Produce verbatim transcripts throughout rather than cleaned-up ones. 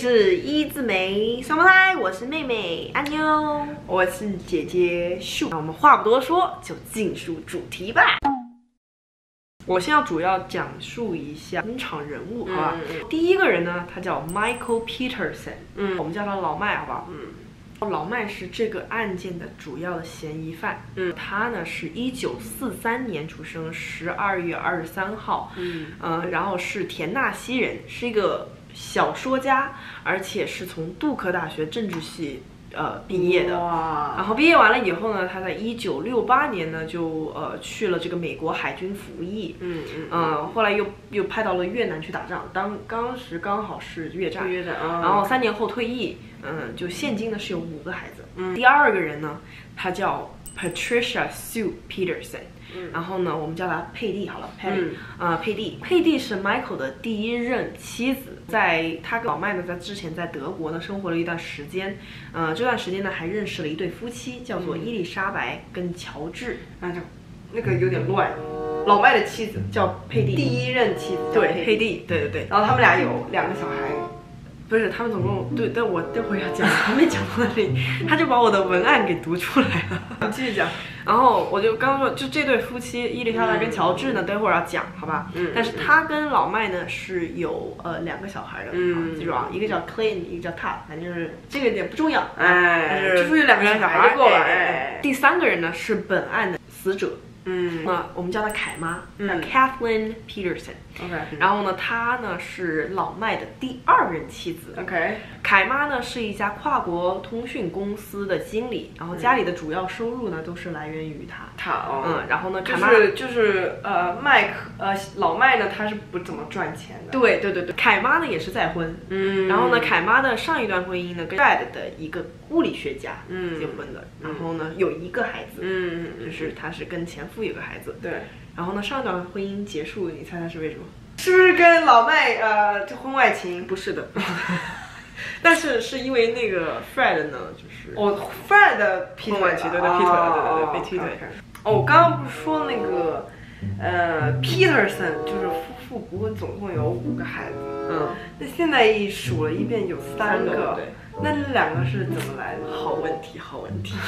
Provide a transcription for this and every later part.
是一字眉双胞胎，我是妹妹安妞， 我是姐姐树。 那我们话不多说，就进入主题吧。我先要主要讲述一下登场人物，好吧？嗯嗯、第一个人呢，他叫 Michael Peterson， 嗯，我们叫他老麦，好不好？嗯，老麦是这个案件的主要的嫌疑犯。嗯，他呢是一九四三年出生，十二月二十三号。嗯，呃，然后是田纳西人，是一个小说家，而且是从杜克大学政治系呃毕业的。哇！然后毕业完了以后呢，他在一九六八年呢就呃去了这个美国海军服役。嗯嗯。呃，后来又又派到了越南去打仗，当当时刚好是越战。越战啊。然后三年后退役。嗯，就现今呢是有五个孩子。嗯。第二个人呢，他叫 Patricia Sue Peterson。嗯，然后呢，我们叫她佩蒂好了，佩蒂，嗯、呃，佩蒂，佩蒂是 Michael 的第一任妻子，在他跟老麦呢，在之前在德国呢生活了一段时间，呃，这段时间呢还认识了一对夫妻，叫做伊丽莎白跟乔治， 那就那个有点乱，老麦的妻子叫佩蒂，第一任妻子对佩蒂，对对对， 然后他们俩有两个小孩。 不是，他们总共对，但我待会儿要讲，还没讲到那里，他就把我的文案给读出来了。 你继续讲。 然后我就刚刚说，就这对夫妻伊丽莎白跟乔治呢，待会儿要讲，好吧？嗯。但是他跟老麦呢是有呃两个小孩的，嗯，记住啊，一个叫 Clayton， 一个叫 Todd， 反正就是这个有点不重要，哎，但是就是有两个小孩就够了。哎， 第三个人呢是本案的死者。嗯，那我们叫她凯妈，叫 Kathleen Peterson。OK， 然后呢，她呢是老麦的第二任妻子。 OK， 凯妈呢是一家跨国通讯公司的经理，然后家里的主要收入呢都是来源于她。 她哦， 嗯，然后呢，凯妈就是就是呃麦克呃老麦呢他是不怎么赚钱的。 对对对对，凯妈呢也是再婚。嗯，然后呢，凯妈的上一段婚姻呢跟 Brad 的一个物理学家结婚的，然后呢有一个孩子。嗯，就是他是跟前夫有个孩子。对，然后呢，上一段婚姻结束，你猜猜是为什么？ 是不是跟老麦呃婚外情？ 不是的，但是是因为那个 Fred 呢，就是哦 Fred 的劈腿， 婚外情，对对劈腿了，对对对被劈腿。 哦，我刚刚不是说那个呃 Peterson 就是夫妇不过总共有五个孩子，嗯，那现在一数了一遍有三个，对，那那两个是怎么来的？ 好问题，好问题。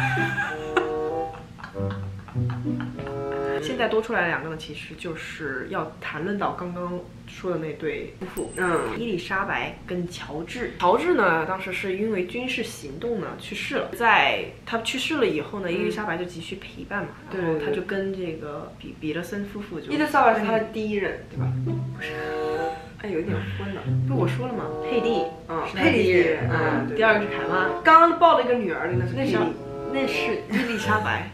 现在多出来两个呢，其实就是要谈论到刚刚说的那对夫妇，嗯，伊丽莎白跟乔治。乔治呢，当时是因为军事行动呢去世了，在他去世了以后呢，伊丽莎白就急需陪伴嘛，然后他就跟这个彼彼得森夫妇就。 伊丽莎白是他的第一任，对吧？ 不是， 哎，有点昏了。 不，我说了嘛，佩蒂， 嗯， 是他第一任，嗯，第二个是凯妈。 刚刚抱了一个女儿的那是佩蒂， 那是伊丽莎白。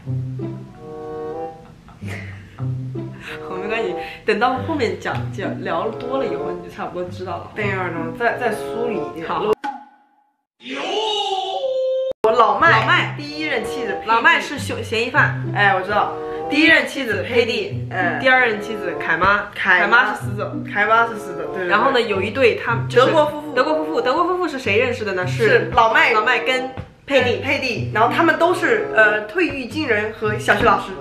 好，没关系，等到后面讲讲聊多了以后，你就差不多知道了。 等一会儿呢，再再梳理一点。 好。 我老麦， 老麦第一任妻子， 老麦是嫌嫌疑犯。 哎，我知道。第一任妻子佩蒂， 嗯，第二任妻子凯妈，凯妈是死者， 凯妈是死者。对。 然后呢，有一对他德国夫妇， 德国夫妇，德国夫妇是谁认识的呢？ 是老麦， 老麦跟佩蒂， 佩蒂，然后他们都是呃退役军人和小学老师。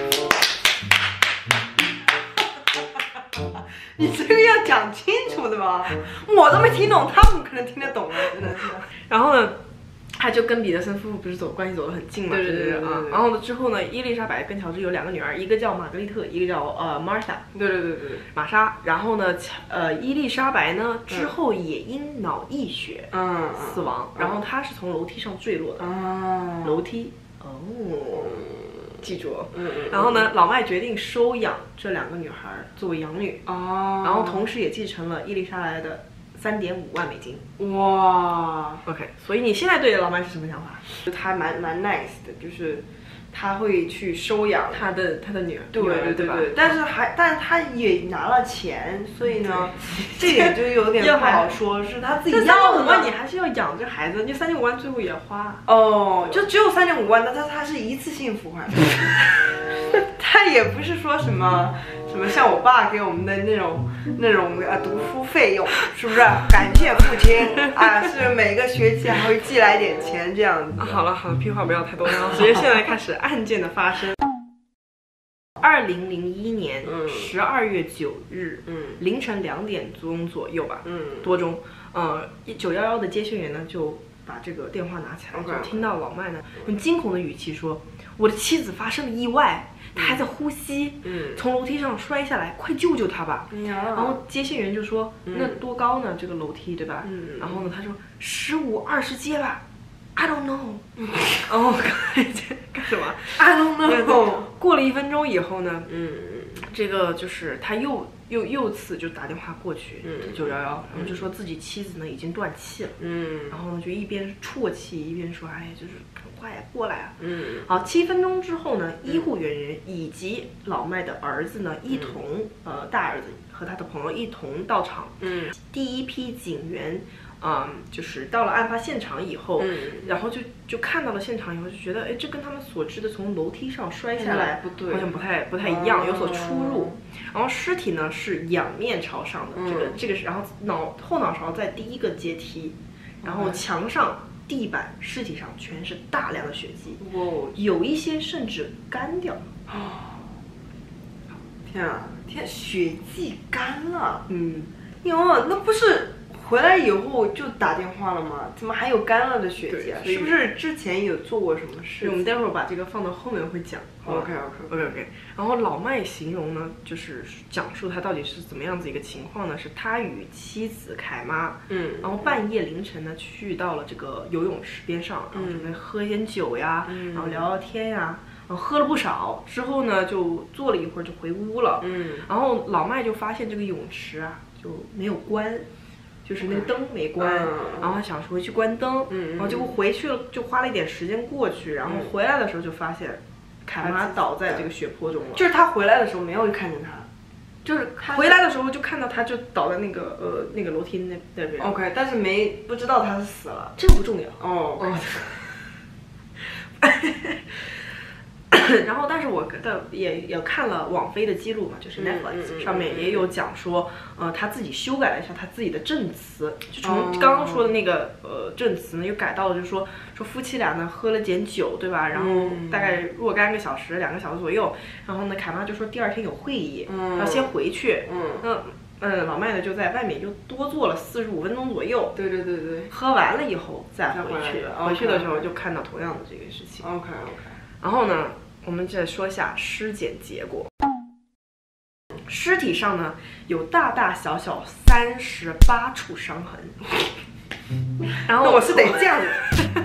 你这个要讲清楚的吧，我都没听懂，他们可能听得懂啊，真的是。 然后呢，他就跟彼得森夫妇不是走关系走得很近嘛， 对对对对啊。 然后呢之后呢，伊丽莎白跟乔治有两个女儿，一个叫玛格丽特，一个叫呃 Martha。 对对对对对， 玛莎。然后呢，呃伊丽莎白呢之后也因脑溢血嗯死亡，然后她是从楼梯上坠落的。哦。楼梯。哦。记住，嗯嗯，然后呢，老麦决定收养这两个女孩作为养女，哦，然后同时也继承了伊丽莎白的三点五万美金。哇 ，OK， 所以你现在对老麦是什么想法？ 他蛮蛮 nice 的，就是他会去收养他的他的女儿， 对对对对，但是还但是他也拿了钱，所以呢，这点就有点不好说，是他自己要的。 五万你还是要养这孩子，你三点五万最后也花哦，就只有三点五万，但他他是一次性付款，他也不是说什么什么像我爸给我们的那种那种呃读书费用，是不是？感谢父亲啊，是每个学期还会寄来点钱这样子。 好了好了，屁话不要太多，然后直接现在开始案件的发生。二零零一年十二月九日，嗯，凌晨两点钟左右吧，嗯，多钟， 呃，九一一的接线员呢就把这个电话拿起来， Okay. 就听到老麦呢用惊恐的语气说：“我的妻子发生了意外，她还在呼吸， 嗯， 从楼梯上摔下来，快救救她吧！” 哎呀， 然后接线员就说：“ 嗯那多高呢？这个楼梯，对吧？” 嗯然后呢，他说十五二十阶吧。I don't know。然后干什么 I don't know。 过了一分钟以后呢， 嗯这个就是他又又又次就打电话过去， 嗯九一一，然后就说自己妻子呢已经断气了， 嗯然后呢就一边啜泣一边说：“哎，就是赶快过来啊！” 嗯好，七分钟之后呢，医护人员以及老麦的儿子呢一同，呃，大儿子和他的朋友一同到场。 嗯第一批警员，嗯，就是到了案发现场以后， 嗯然后就就看到了现场以后，就觉得，哎，这跟他们所知的从楼梯上摔下来不对， 好像不太不太一样， 哦有所出入。然后尸体呢是仰面朝上的， 嗯这个这个是，然后脑后脑勺在第一个阶梯，然后墙上、地板、尸体上全是大量的血迹， 哇， 有一些甚至干掉了。 天啊，天，血迹干了。 嗯， 哟，那不是回来以后就打电话了吗？怎么还有干了的血迹啊？ 对是不是之前有做过什么事？ 我们待会儿把这个放到后面会讲。 OK OK OK OK。然后老麦形容呢，就是讲述他到底是怎么样子一个情况呢？是他与妻子凯妈， 嗯， 然后半夜凌晨呢去到了这个游泳池边上，然后准备喝一点酒呀， 嗯然后聊聊天呀。然后喝了不少之后呢，就坐了一会儿就回屋了。 嗯， 然后老麦就发现这个泳池啊就没有关，就是那个灯没关， 嗯然后他想说回去关灯， 嗯然后结果回去了就花了一点时间过去，然后回来的时候就发现凯妈倒在这个血泊中了。 就是他回来的时候没有看见他， 就是回来的时候就看到他就倒在那个呃那个楼梯那那边。 OK， 但是没不知道他是死了。 这个不重要哦。 哦。然后，但是我的也也看了网飞的记录嘛，就是 Netflix 上面也有讲说，呃，他自己修改了一下他自己的证词，就从刚刚说的那个呃证词呢，又改到了就是说说夫妻俩呢喝了点酒，对吧？然后大概若干个小时，两个小时左右，然后呢，凯妈就说第二天有会议，要先回去， 嗯， 那嗯，老麦呢就在外面就多坐了四十五分钟左右， 对对对对， 喝完了以后再回去， 回去的时候就看到同样的这个事情。 OK OK。 然后呢，我们再说一下尸检结果。尸体上呢有大大小小三十八处伤痕。然后我是得这样的。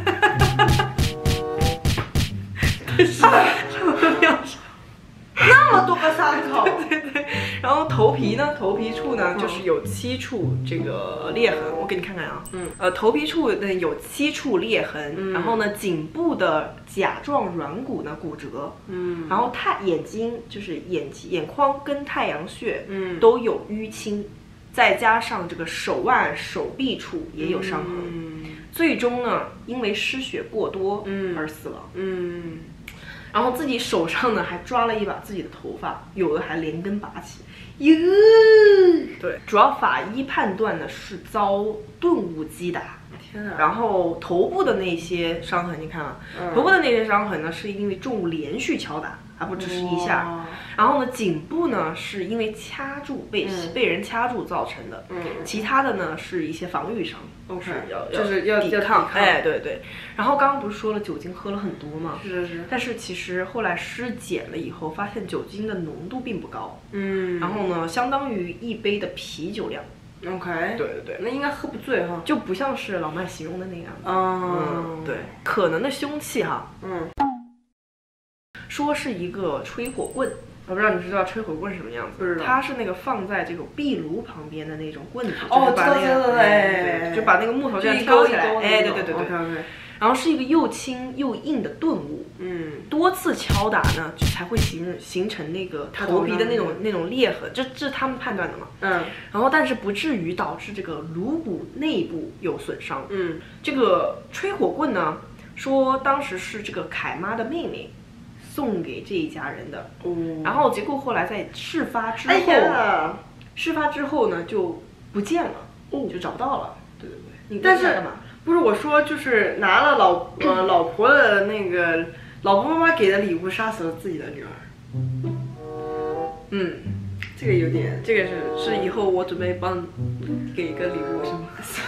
那么多个伤口。 对对。然后头皮呢，头皮处呢就是有七处这个裂痕，我给你看看啊。嗯。呃，头皮处呢有七处裂痕，嗯、然后呢颈部的甲状软骨呢骨折，嗯，然后太眼睛就是眼眼眶跟太阳穴，嗯，都有淤青，再加上这个手腕、手臂处也有伤痕，嗯，最终呢因为失血过多，嗯，而死亡，嗯。然后自己手上呢还抓了一把自己的头发，有的还连根拔起。哟，对，主要法医判断呢是遭钝物击打。 天啊！ 然后头部的那些伤痕，你看啊，嗯、头部的那些伤痕呢是因为重物连续敲打，还不只是一下。哦、然后呢，颈部呢是因为掐住被、嗯、被人掐住造成的。嗯。其他的呢是一些防御伤。OK， 要就是要抵抗。哎，对对。然后刚刚不是说了酒精喝了很多吗？ 是是是。 但是其实后来尸检了以后，发现酒精的浓度并不高。嗯。然后呢，相当于一杯的啤酒量。 OK， 对对对， 那应该喝不醉哈， 就不像是老麦形容的那样。 哦、 嗯，对，可能的凶器哈，嗯，说是一个吹火棍，我不知道你知道吹火棍是什么样子？ 不知道， 它是那个放在这个壁炉旁边的那种棍子， 哦， 把那个， 对， 就把那个木头这样挑起来，哎，对对对对 ，OK OK。 然后是一个又轻又硬的钝物，嗯，多次敲打呢，就才会形形成那个头皮的那种那种裂痕，这这是他们判断的嘛，嗯，然后但是不至于导致这个颅骨内部有损伤，嗯，这个吹火棍呢，说当时是这个凯妈的妹妹送给这一家人的，哦，然后结果后来在事发之后， 哎、 事发之后呢就不见了，哦，就找不到了，对对对，你但是干嘛？ 不是我说，就是拿了老呃老婆的那个老婆妈妈给的礼物，杀死了自己的女儿。 嗯， 这个有点， 这个是是以后我准备帮给一个礼物是吗？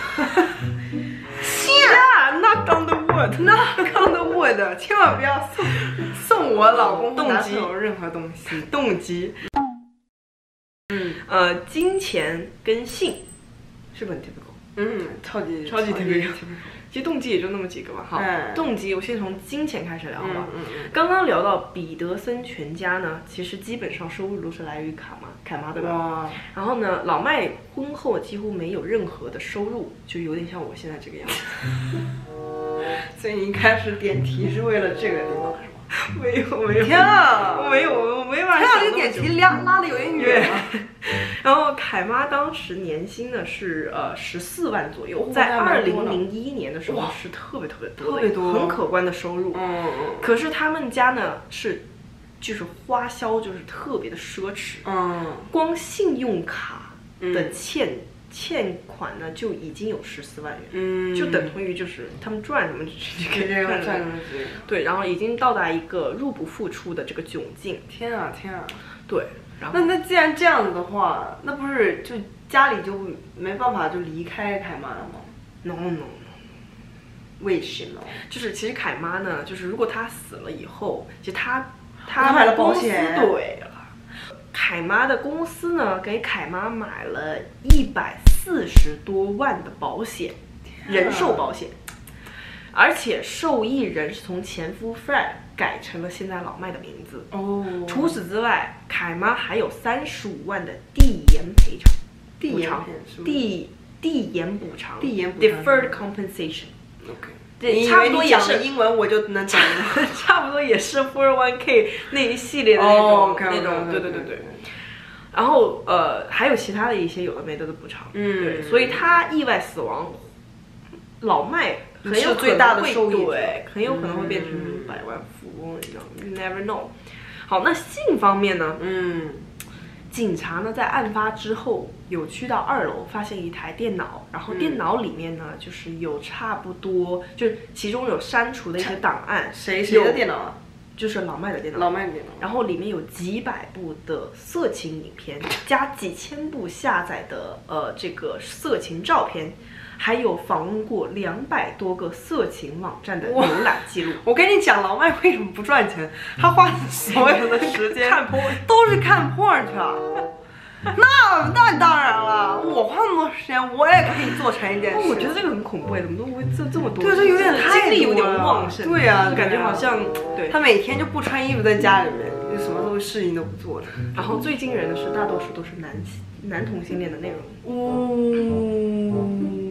Yeah, knock on the wood, knock on the wood， 千万不要送送我老公动机有任何东西，动机。 嗯，呃，金钱跟性是不是很 typical？ 嗯，超级超级 typical。其实动机也就那么几个嘛，好， 嗯、 动机我先从金钱开始聊好吧。 嗯嗯嗯、 刚刚聊到彼得森全家呢，其实基本上收入都是来源于卡妈，凯妈对吧？然后呢，老麦婚后几乎没有任何的收入，就有点像我现在这个样子。 所以你一开始点题是为了这个地方是吗？ 没有没有， 天啊， 我没有，我没法想。天啊，这个点题拉拉的有点远。 然后凯妈当时年薪呢是呃十四万左右，在二零零一年的时候是特别特别多， 特别多， 很可观的收入。 嗯嗯。 可是他们家呢是，就是花销就是特别的奢侈。嗯。光信用卡的欠。嗯欠款呢就已经有十四万元，嗯，就等同于就是他们赚什么就可以赚什么对，然后已经到达一个入不敷出的这个窘境。 天啊天啊！ 对，然后那那既然这样子的话，那不是就家里就没办法就离开凯妈了吗 ？No no no， 为什么？ 就是其实凯妈呢，就是如果她死了以后，其实她她买了保险， 对了。凯妈的公司呢，给凯妈买了一百四十多万的保险，人寿保险，而且受益人是从前夫 Fred 改成了现在老麦的名字。哦。除此之外，凯妈还有三十五万的递延赔偿， 递延递递延补偿， 递延补偿 ，deferred compensation。OK。 对，差不多也是英文，我就能懂了。 差不多也是 四零一 k 那一系列的那种、 oh, okay, 那种， okay, 对对对对。然后呃，还有其他的一些有的没的的补偿。嗯，对，所以他意外死亡，老麦很有最大的受益者， 对，很有可能会变成百万富翁，你知道吗 ？You never know。好，那性方面呢？嗯。警察呢，在案发之后有去到二楼，发现一台电脑，然后电脑里面呢，嗯、就是有差不多，就是其中有删除的一些档案。 谁谁的电脑啊？ 就是老麦的电脑。 老麦的电脑。 然后里面有几百部的色情影片，加几千部下载的呃这个色情照片。还有访问过两百多个色情网站的浏览记录。 我跟你讲，老麦为什么不赚钱？他花所有的时间看 porn 都是看 porn 去了。那那当然了，我花那么多时间，我也可以做成一件事。 我觉得这个很恐怖，怎么都会这这么多？ 对，这有点太精力有点旺盛。 对呀、啊， 感觉好像对。 他每天就不穿衣服在家里面，就什么都事情都不做的。 然后最惊人的是，大多数都是男男同性恋的内容。 哦。